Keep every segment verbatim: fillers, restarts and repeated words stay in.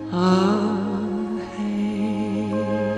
of hay.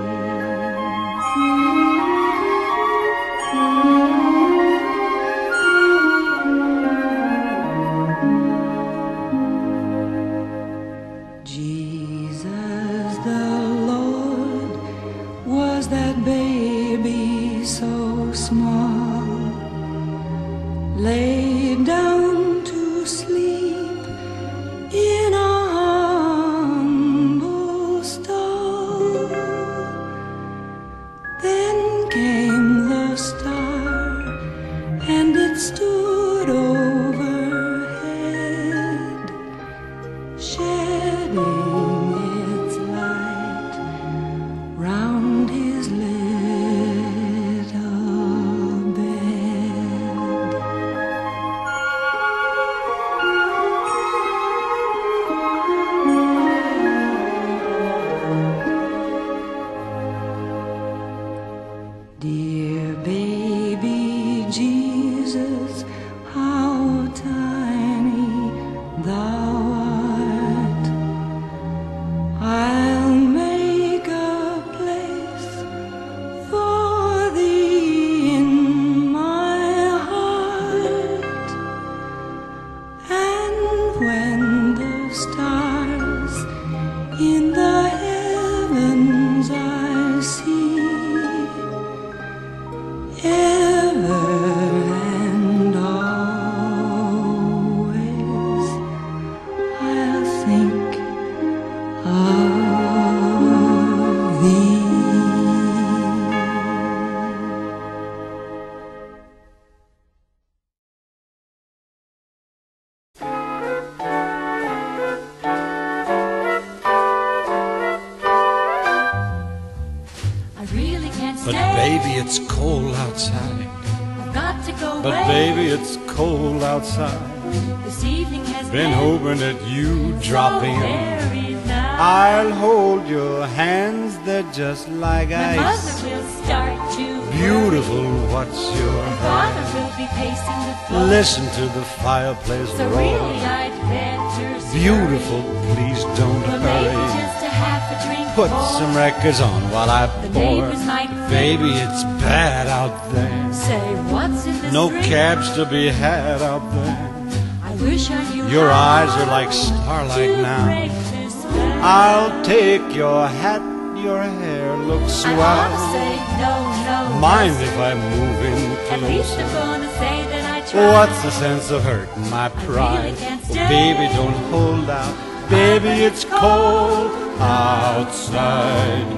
Jesus the Lord, was that baby so small, laid down to sleep in a humble stall. Then came the star, and it stood overhead, shedding its light round his little bed. Dear baby Jesus, how tiny thou art. I'll make a place for thee in my heart. And when the stars in the heavens I see, ever and always I'll think of thee. I really can't stay. But baby, it's cold outside. I've got to go But away. baby, it's cold outside. This evening has Been been hoping that you drop so in. very nice. I'll hold your hands, they're just like My ice. mother will start to Beautiful, what's your Father hurry? will be pacing the floor. Listen to the fireplace So roar. really I'd better scurry. Beautiful, please don't Well, maybe hurry. just a half a drink Put more. some records on while I The pour. neighbors might Baby, it's bad out there. say, what's in this No drink? cabs to be had out there. I wish I knew Your how eyes are like starlight to now. break this spell. I'll take your hat, your hair looks I wanna swell. say no, no. Mind no, if I move in At least I'm closer? gonna say that I tried. What's the sense of hurting my pride? can't Oh, stay. baby, don't hold out. Baby, it's cold outside.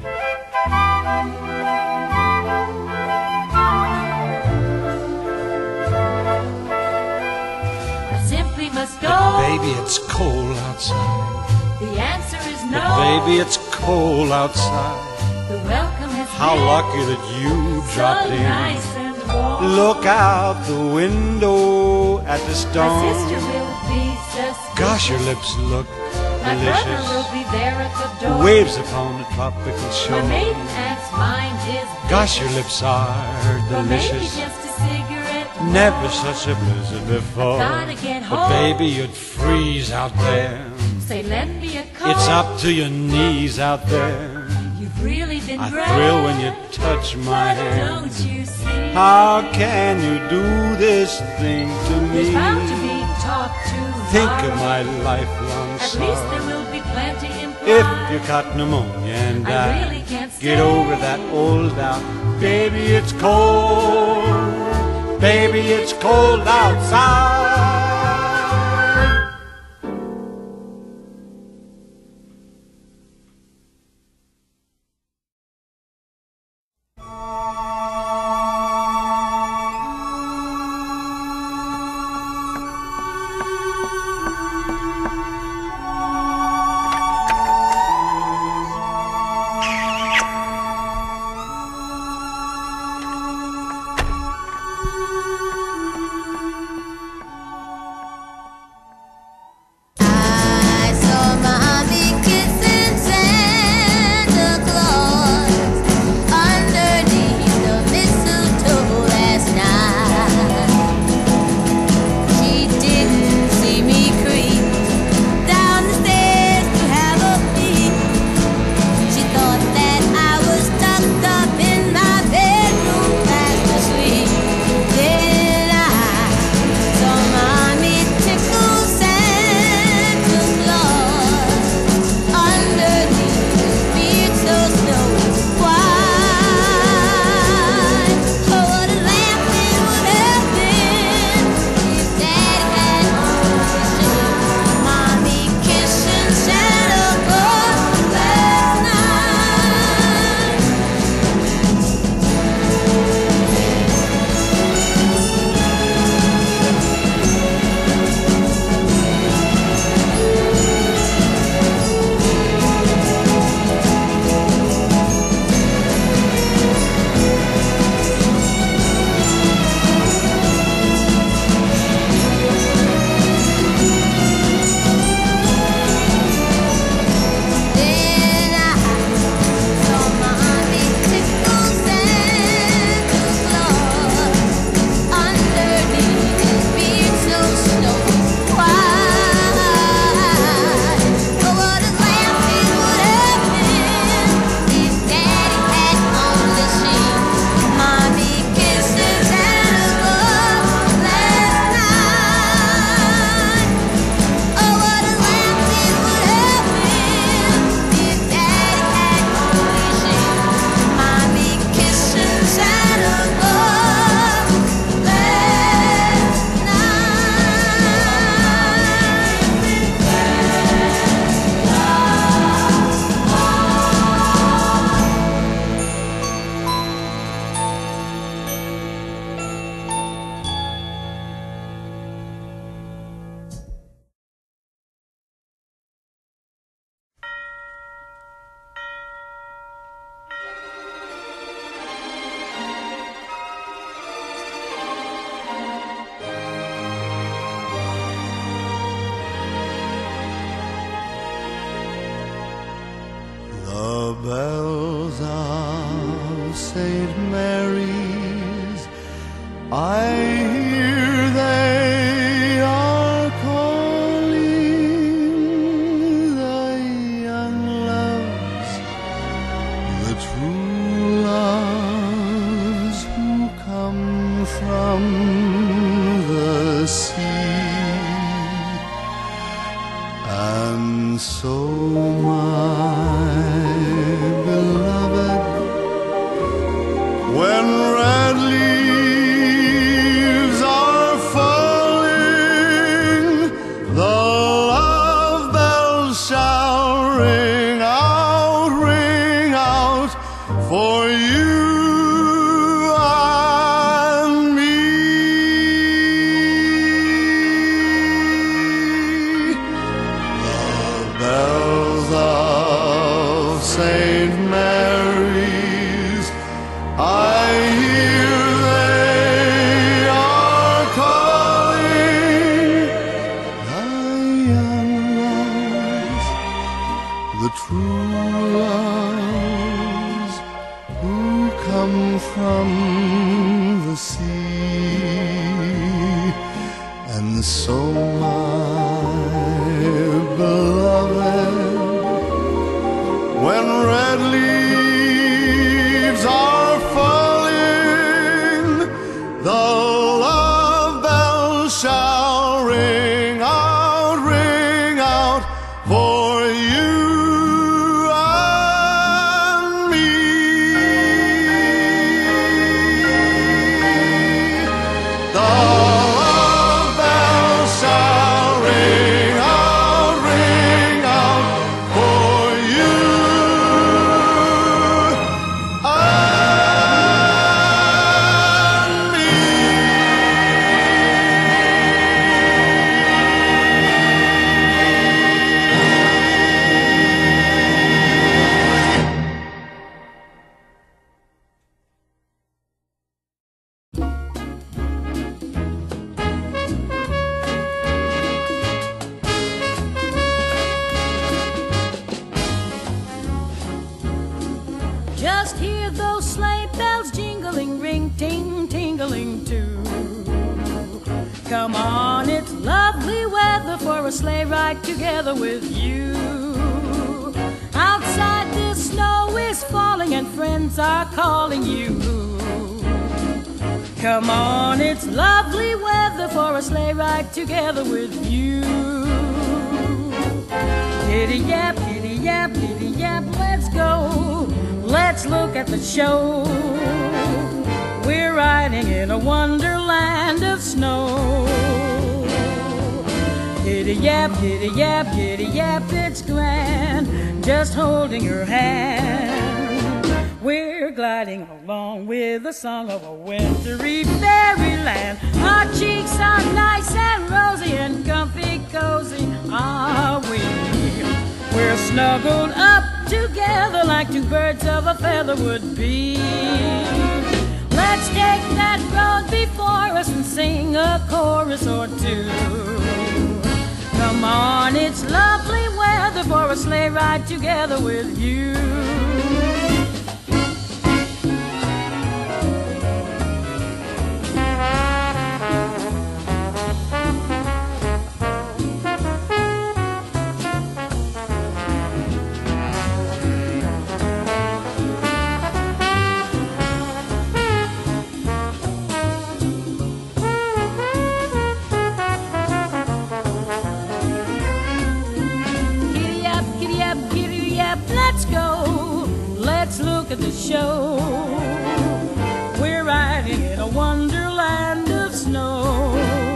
I simply must go. But baby, it's cold outside. The answer is no. But baby, it's cold outside. The welcome has How been lucky that you so dropped in. nice and warm. Look out the window at the My storm. sister will be suspicious. Gosh, your lips look My brother will delicious. be there at the door. Waves upon the tropical My shore. maiden aunt's mind is Gosh, your lips are Well, maybe delicious. just a cigarette Never more. such a blizzard before. Gotta get But home. baby, you'd freeze out there. Say, lend me a coat. It's up to your knees out there. You've really been I great. thrill when you touch my But hand. don't you see? How can you do this thing to me? There's bound to be talk to Think of my lifelong At least there sorrow. will be plenty If implied. you got pneumonia and I die, really can't get stay. over that old doubt. Baby, it's cold. Baby, it's cold outside. bells of Saint Mary's, I hear they are calling the young loves, the true loves who come from the sea. And so my beloved, when red leaves are falling, the love bells shall ring out, ring out for you and me. The bells of Saint Mary's, I hear they are calling the young ones, the true ones who come from the sea. And so my beloved, when red leaves are falling, the love bells shall ring out, ring out for you and me. The love bells shall ring out, ring out for you and me. Just hear those sleigh bells jingling, ring, ting, tingling too. Come on, it's lovely weather for a sleigh ride together with you. Outside the snow is falling and friends are calling you. Come on, it's lovely weather for a sleigh ride together with you. Giddy yap, giddy yap, giddy yap, let's go. Let's look at the show. We're riding in a wonderland of snow. Giddy yap, giddy yap, giddy yap, it's grand, just holding your hand. We're gliding along with the song of a wintry fairyland. Our cheeks are nice and rosy and comfy cozy are we. We're snuggled up together like two birds of a feather would be. Let's take that road before us and sing a chorus or two. Come on, it's lovely weather for a sleigh ride together with you. Let's go, let's look at the show. We're riding in a wonderland of snow.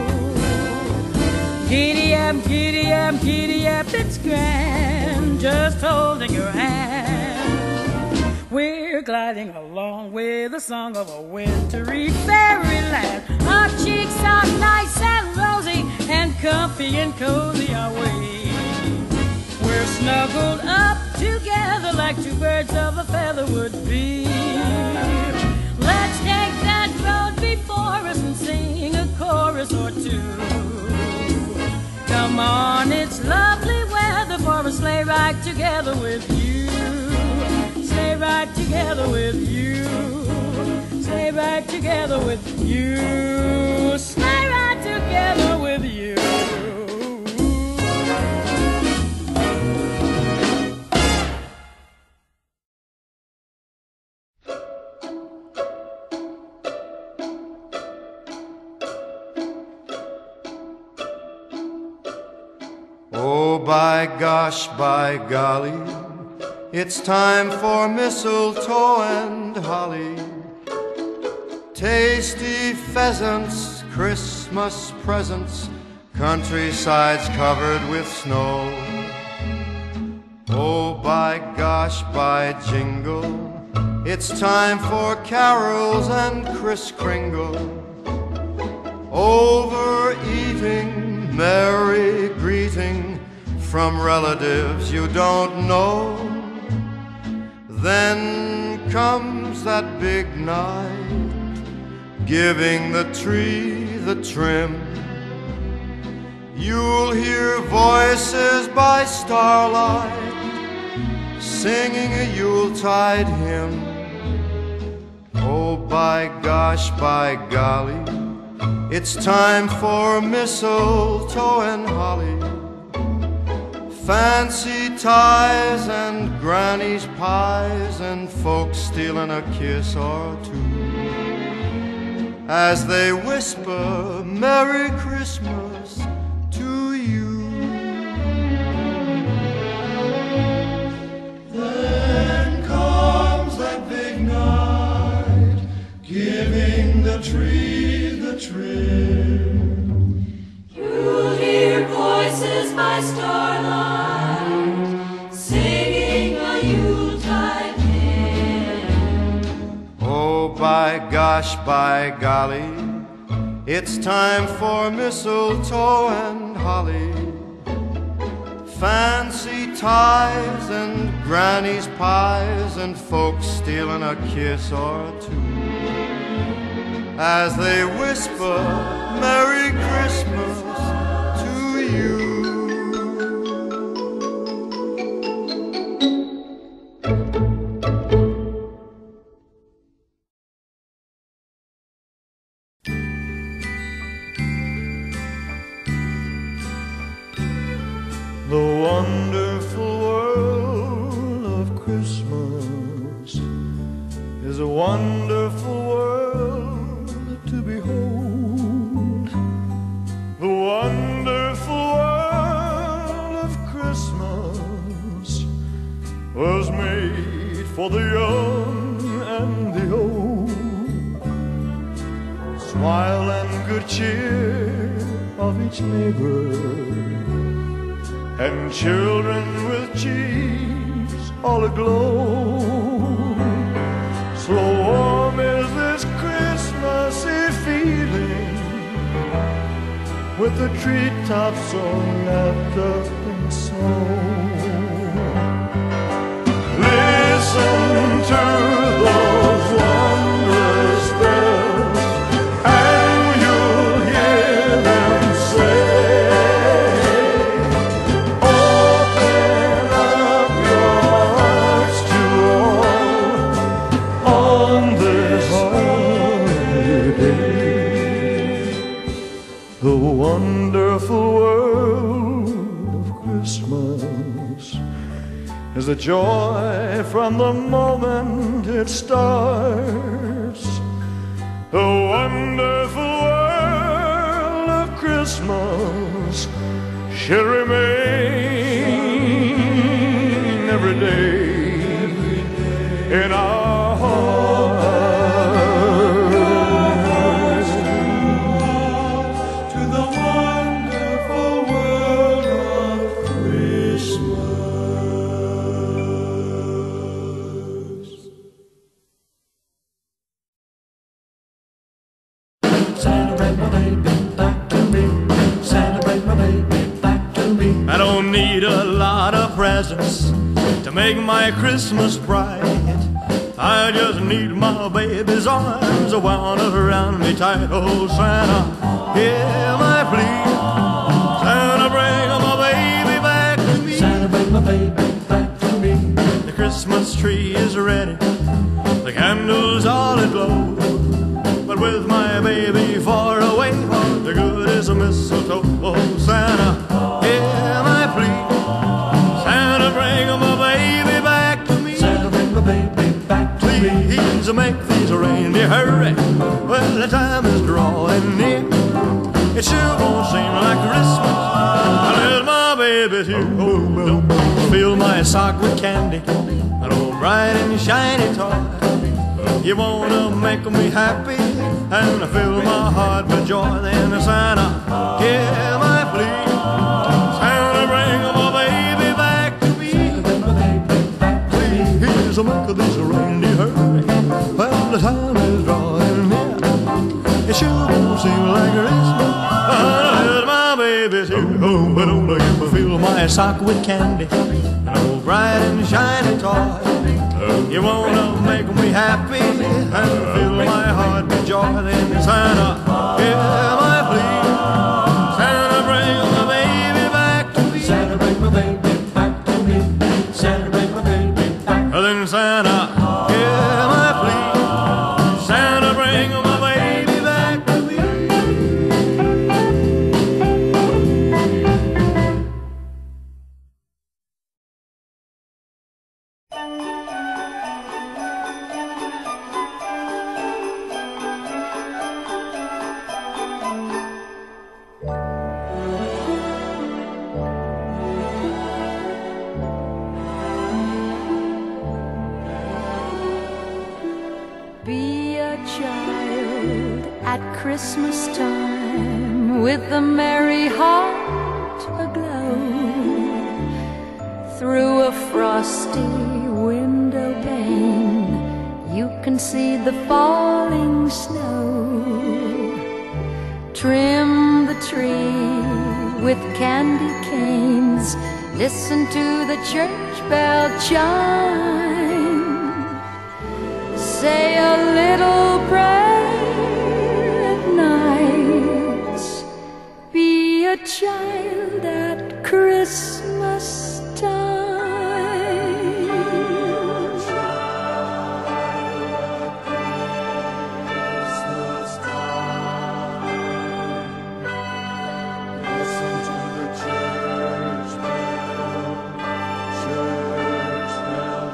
Giddy up, giddy up, giddy up, it's grand, just holding your hand. We're gliding along with the song of a wintry fairyland. Our cheeks are nice and rosy and comfy and cozy are we. We're snuggled up together like two birds of a feather would be. Let's take that road before us and sing a chorus or two. Come on, it's lovely weather for a sleigh ride together with you. stay right together with you. Stay right together with you. Stay right together with you. Oh, by gosh, by golly, it's time for mistletoe and holly. Tasty pheasants, Christmas presents, countrysides covered with snow. Oh, by gosh, by jingle, it's time for carols and Kris Kringle. Overeating, merry greeting from relatives you don't know. Then comes that big night, giving the tree the trim. You'll hear voices by starlight singing a Yuletide hymn. Oh, by gosh, by golly, it's time for mistletoe and holly. Fancy ties and granny's pies and folks stealing a kiss or two as they whisper Merry Christmas to you. Then comes that big night, giving the tree the trim. You'll hear voices by starlight singing a Yuletide hymn. Oh, by gosh, by golly, it's time for mistletoe and holly. Fancy ties and granny's pies and folks stealing a kiss or two as they whisper Merry Christmas to you. The wonderful world of Christmas is a wonderful world to behold. The wonderful world of Christmas was made for the young and the old. Smile and good cheer of each neighbor, and children with cheeks all aglow. So warm is this Christmassy feeling, with the treetops all wrapped up in snow. Listen to those wondrous bells, and you'll hear them say, the wonderful world of Christmas is a joy from the moment it starts. The wonderful world of Christmas shall remain every day in our hearts. Santa, bring my baby back to me. Santa, bring my baby back to me. I don't need a lot of presents to make my Christmas bright. I just need my baby's arms wound around me tight. Oh, Santa, hear my plea. Santa, bring my baby back to me. Santa, bring my baby back to me. The Christmas tree is ready, the candles all aglow. But with my baby far away, what the good is a mistletoe? Oh, Santa, hear my plea. Santa, bring my baby back to me. Santa, bring my baby back to me. Please make these reindeer hurry. Well, the time is drawing near. It sure won't seem like Christmas until my baby's here. Oh, don't fill my sock with candy, an old bright and shiny toy. You wanna make me happy and fill my heart with joy. Then Santa, hear my plea. Santa, bring my baby back to me. Please make this reindeer hurry. Well, the time is drawing near. It sure won't seem like Christmas until my baby's here. Oh, but don't let me fill my sock with candy, an old bright and shiny toy. You wanna make me happy and fill my heart with joy. Then Santa, hear my plea. Santa, bring my baby back to me. Santa, bring my baby back to me. Santa, bring my baby back. Then Santa, hear my plea. Santa, bring my baby back to me. Be a child at Christmas time with a merry heart aglow. Through a frosty window pane, you can see the falling snow. Trim the tree with candy canes, listen to the church bell chime. Say a little prayer at night. Be a child at Christmas time. Listen to the church bell, church bell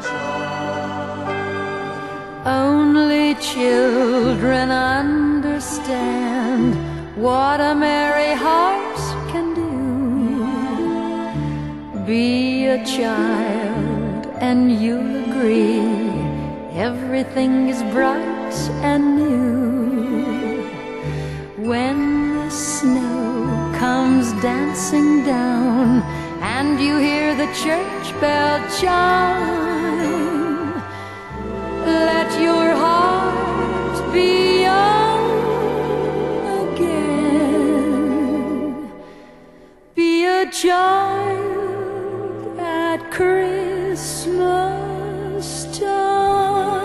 chime. Only children understand what a merry heart can do. Be a child and you'll agree everything is bright and new. When the snow comes dancing down and you hear the church bell chime, let your heart be young again. Be a child at Christmas time.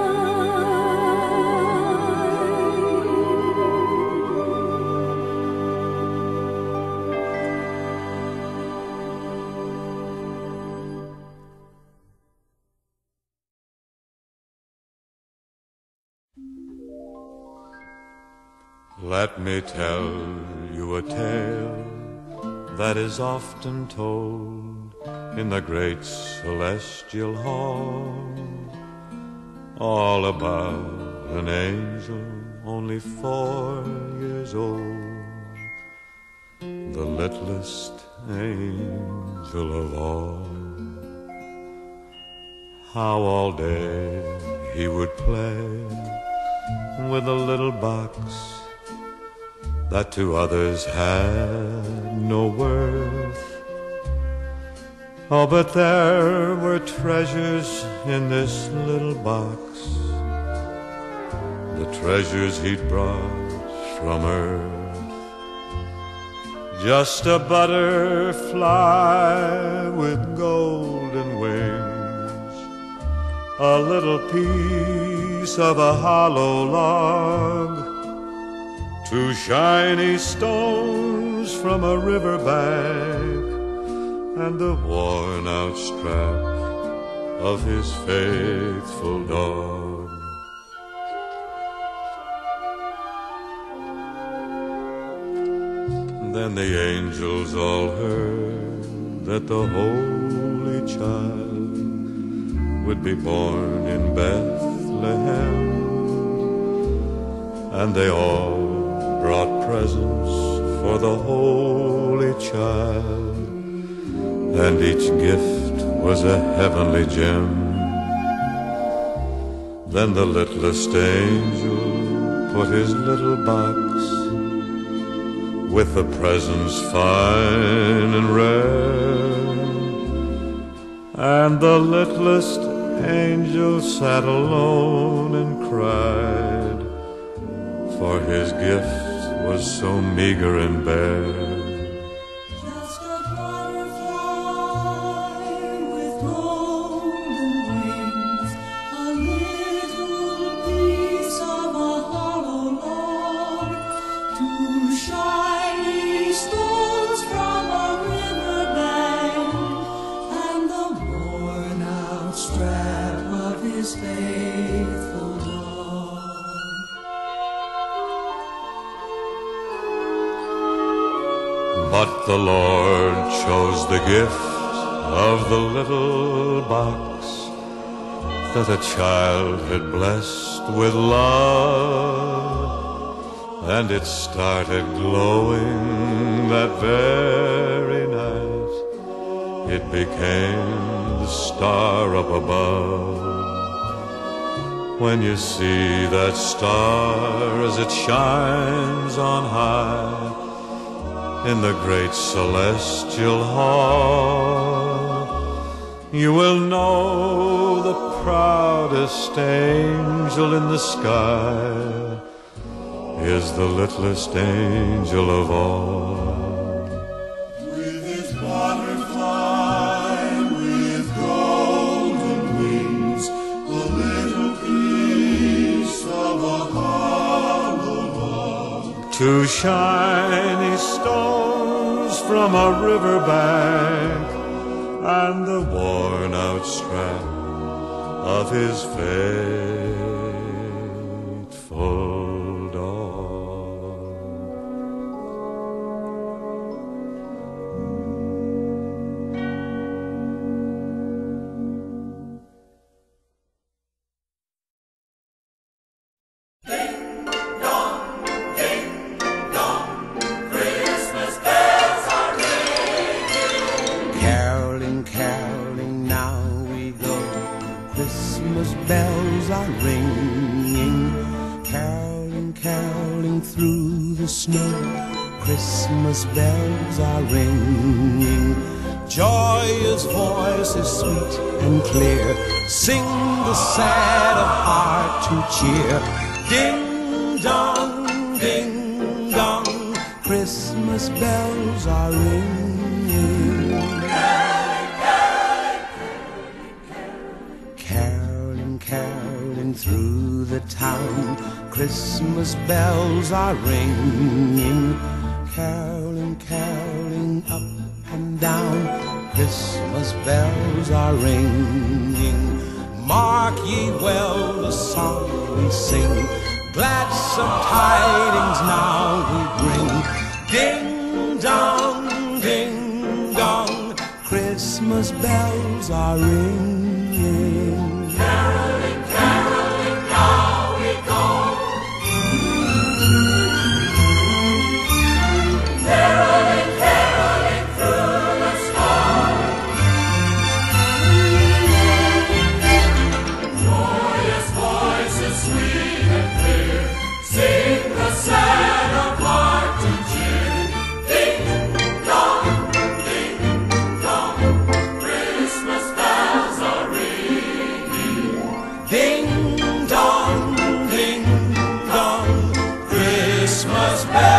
Let me tell you a tale that is often told in the great celestial hall, all about an angel only four years old, the littlest angel of all. How all day he would play with a little box that to others had no worth. Oh, but there were treasures in this little box, the treasures he'd brought from earth. Just a butterfly with golden wings, a little piece of a hollow log, two shiny stones from a river bank, and the worn-out strap of his faithful dog. Then the angels all heard that the Holy Child would be born in Bethlehem, and they all brought presents for the Holy Child, and each gift was a heavenly gem. Then the littlest angel put his little box with the presents fine and rare, and the littlest angel sat alone and cried, for his gift was so meager and bare. Just a butterfly with golden wings, a little piece of a hollow log, two shiny stones from a riverbank, and the worn-out strap of his faithful dog. But the Lord chose the gift of the little box that a child had blessed with love, and it started glowing that very night. It became the star up above. When you see that star as it shines on high in the great celestial hall, you will know the proudest angel in the sky is the littlest angel of all. With his butterfly with golden wings, a little piece of a hollow log, Two shiny stones from a riverbank, and the worn-out strap of his faithful dog. Caroling, caroling, now we go. Christmas bells are ringing. Caroling, caroling through the snow. Christmas bells are ringing. Joyous voices sweet and clear sing the sad of heart to cheer. Ding dong, ding dong, Christmas bells are ringing. Caroling, caroling through the town, Christmas bells are ringing. Caroling, caroling up and down, Christmas bells are ringing. Mark ye well the song we sing, gladsome tidings now we bring. Ding dong, ding dong, Christmas bells are ringing. caroling, caroling, now we go. Caroling, caroling through the snow. Joyous voices sweet and clear sing the sad of heart to cheer. Ding dong, ding dong, Christmas bells are ringing. Ding dong, ding dong, Christmas bells